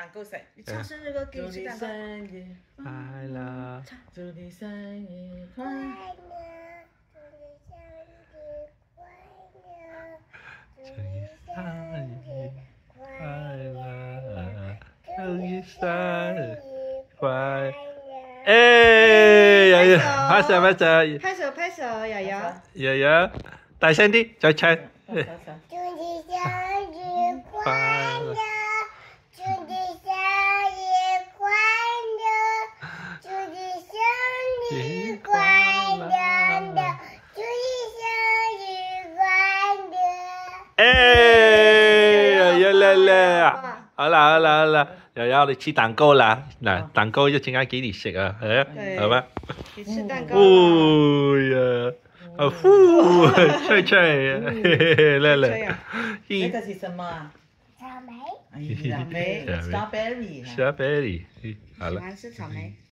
蛋糕食，你唱生日歌给你吃蛋糕。生日快乐， 祝你生日快乐，祝你生日快乐，祝你生日快乐， 祝你生日快乐！ 哎， 呀呀，拍手拍手， 拍手拍手，瑶瑶， 瑶瑶，大聲啲，再唱。 祝你生日快樂，祝你生日快樂，祝你生日快樂，祝你生日快樂。 哎，呀啦啦，好啦好啦好啦，瑶瑶你吃蛋糕啦，嗱蛋糕一陣間幾年食啊，係嘛？ 你吃蛋糕。 哦呀。啊呼，吹吹，来来， 这个是什么啊？ 草莓。 草莓 ，strawberry。 strawberry，好了。 喜欢吃草莓。